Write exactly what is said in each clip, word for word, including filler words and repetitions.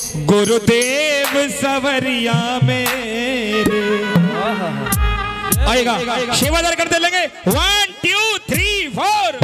गुरुदेव सवरिया मेरे। आएगा सेवादार करते लेंगे। One two three four.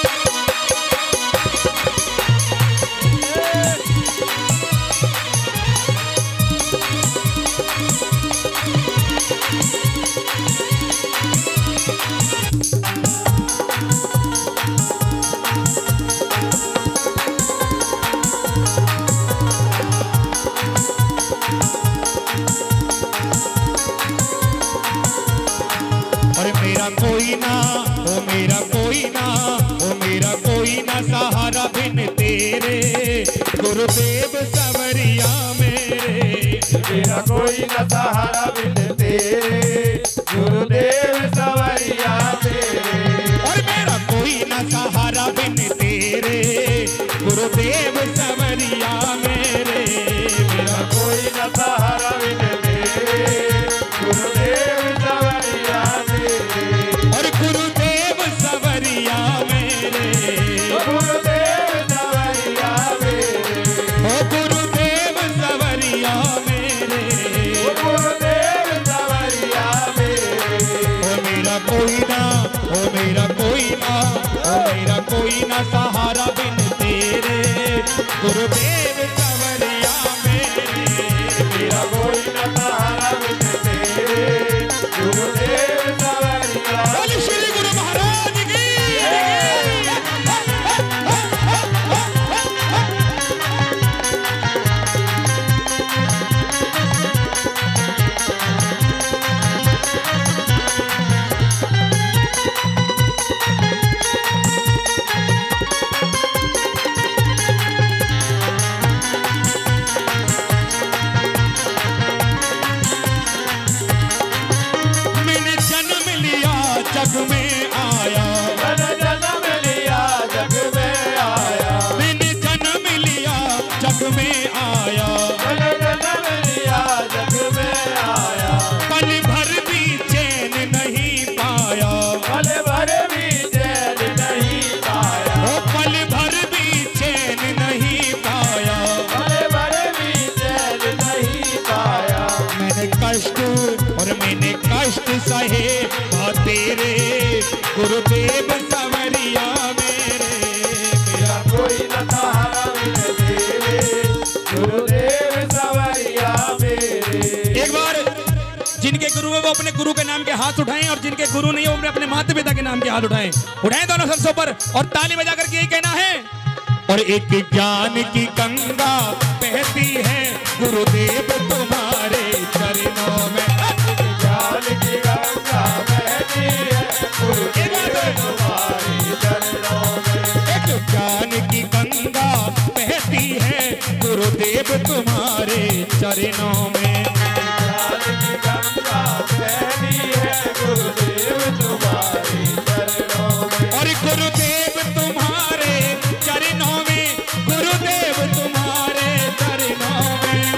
कोई ना ओ मेरा कोई ना ओ मेरा कोई ना सहारा बिन तेरे गुरुदेव सवरिया मेरे। मेरा कोई ना सहारा बिन तेरे गुरुदेव सवरिया मेरे। और मेरा कोई ना सहारा बिन तेरे गुरुदेव सवरिया मेरे। मेरा कोई ना सहारा बिन तेरे गुरुदेव सवरिया मेरे। और गुरुदेव सवरिया मेरे। गुरुदेव सवरिया मेरे। ओ गुरुदेव सवरिया मेरे। गुरुदेव सवरिया मेरे। ओ मेरा कोई ना ओ मेरा कोई ना ओ मेरा कोई ना सहारा बिन तेरे गुरुदेव सवरिया मेरे। मेरा कोई ना सहारा बिन तेरे गुरुदेव सवरिया। बोले श्री गुरु महाराज की। मैंने जन्म लिया जग में आया। मैंने जन्म लिया जग में आया। मैंने जन्म लिया जग में आया। मैंने जन्म लिया जग में आया। पल भर भी चैन नहीं पाया। पल भर भी चैन नहीं पाया। ओ पल भर भी चैन नहीं पाया। पल भर भी चैन नहीं पाया। मैंने कष्ट और मैंने कष्ट सहे आ तेरे गुरुदेव सवरिया मेरे। मेरा कोई न सहारा बिन तेरे गुरुदेव सवरिया मेरे। एक बार जिनके गुरु है वो अपने गुरु के नाम के हाथ उठाएं और जिनके गुरु नहीं है वो अपने माता पिता के नाम के हाथ उठाएं। उठाएं दोनों सरसों पर और ताली बजा करके यही कहना है। और एक ज्ञान की गंगा बहती है गुरुदेव तुम्हारे चरणों में। ज्ञान की गंगा बहती है गुरुदेव तुम्हारे चरणों में। एक ज्ञान की गंगा बहती है गुरुदेव तुम्हारे चरणों में। ज्ञान की गंगा बहती है गुरुदेव तुम्हारे चरणों में। और गुरुदेव तुम्हारे चरणों में गुरुदेव तुम्हारे चरणों में।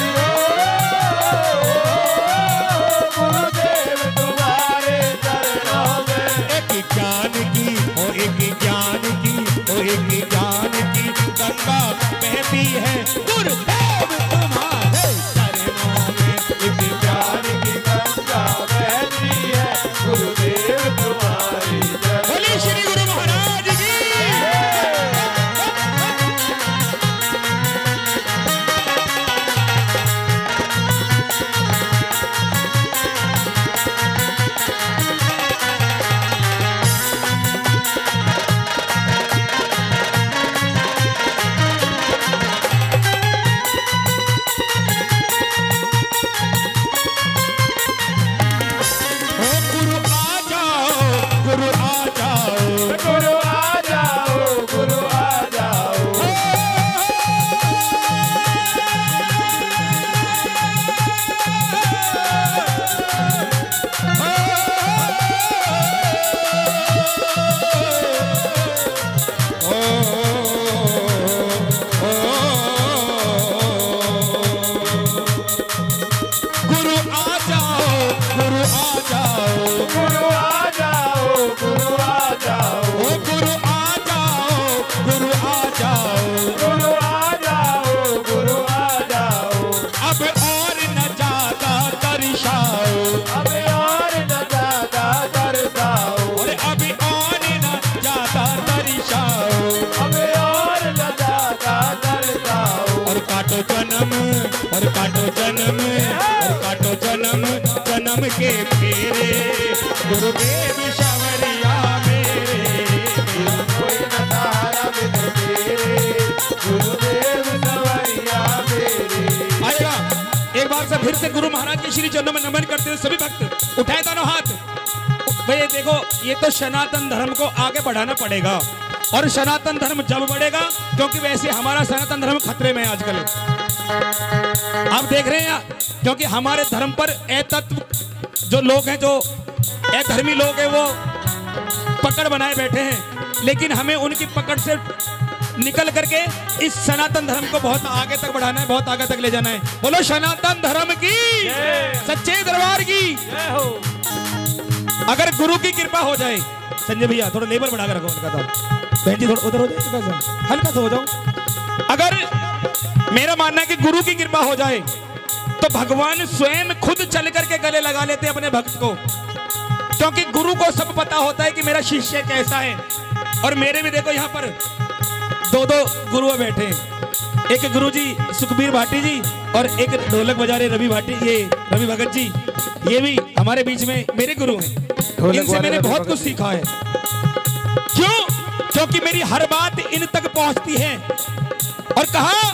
गुरुदेव तुम्हारे चरणों में। एक ज्ञान की ओ एक ज्ञान की ओ एक ज्ञान की गंगा बहती है गुरुदेव तुम्हारे चरणों में। इस ज्ञान की गंगा बहती है गुरुदेव तुम्हारे चरणों बोले में। श्री गुरु महाराज की। काटो जन्म और काटो जन्म और काटो जन्म जन्म के फेरे गुरुदेव शवरिया मेरे कोई न तारा बिन तेरे गुरुदेव सवरिया मेरे। आएगा एक बार से फिर से गुरु महाराज के श्री चरणों में नमन करते हुए सभी भक्त उठाए दोनों हाथ। भाई देखो ये तो सनातन धर्म को आगे बढ़ाना पड़ेगा और सनातन धर्म जब बढ़ेगा क्योंकि वैसे हमारा सनातन धर्म खतरे में है आजकल। आप देख रहे हैं क्योंकि हमारे धर्म पर अतत्व जो लोग हैं जो अधर्मी लोग हैं वो पकड़ बनाए बैठे हैं, लेकिन हमें उनकी पकड़ से निकल करके इस सनातन धर्म को बहुत आगे तक बढ़ाना है, बहुत आगे तक ले जाना है। बोलो सनातन धर्म की, सच्चे दरबार की। अगर गुरु की कृपा हो जाए, संजय भैया थोड़ा लेवल बढ़ा कर रखो उनका, तो बहन जी थोड़ा उधर हो जाए, हल्का सा हो जाओ। अगर मेरा मानना है कि गुरु की कृपा हो जाए तो भगवान स्वयं खुद चल करके गले लगा लेते अपने भक्त को, क्योंकि गुरु को सब पता होता है कि मेरा शिष्य कैसा है। और मेरे भी देखो यहाँ पर दो दो गुरु बैठे हैं, एक गुरु जी सुखबीर भाटी जी और एक ढोलक बजा रहे रवि भाटी, ये रवि भगत जी, ये भी हमारे बीच में मेरे गुरु हैं। इनसे मैंने बहुत कुछ सीखा है। क्यों? क्योंकि मेरी हर बात इन तक पहुंचती है। और कहा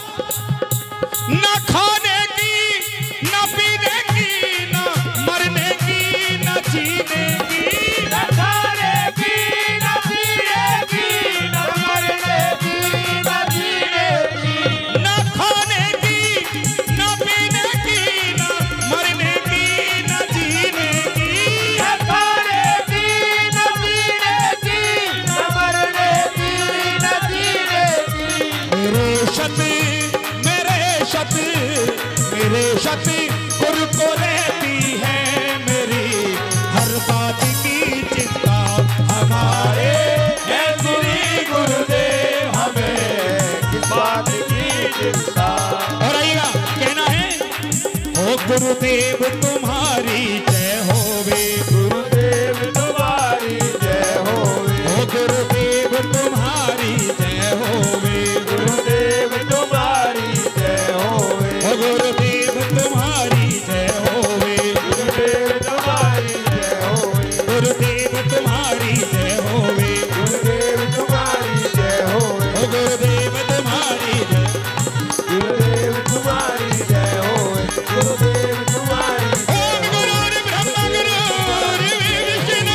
ना खाने की ना पीने की ना मरने की ना जीने की, ना खाने की ना पीने की ना मरने की ना जीने की, ना खाने की ना पीने की ना मरने की ना जीने की, ना खाने की ना पीने की ना मरने की ना जीने की। मेरे शत मेरे शत मेरे शत गुरु को रहती है मेरी हर बात की चिंता हमारे है गुरु गुरुदेव हमें किस बात की चिंता। और आइएगा कहना है, ओ गुरुदेव तुम्हारी जय होवे, गुरुदेव तुम्हारी जय होवे, ओ गुरुदेव तुम्हारी जय होवे, गुरुदेव तुम्हारी जय होवे, ओ गुरुदेव तुम्हारी जय होवे, गुरुदेव तुम्हारी जय होवे, गुरुदेव तुम्हारी जय होवे, गुरुदेव तुम्हारी जय होवे, ओ गुरुदेव तुम्हारी जय, गुरुदेव तुम्हारी जय होवे, गुरुदेव तुम्हारी ओम गुरुर् ब्रह्मा गुरुर् विष्णु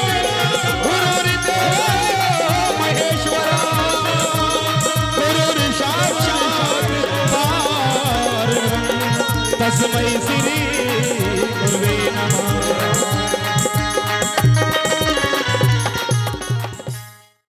गुरुर्देवो महेश्वरा गुरुर् साक्षात् परब्रह्म तस्मै श्री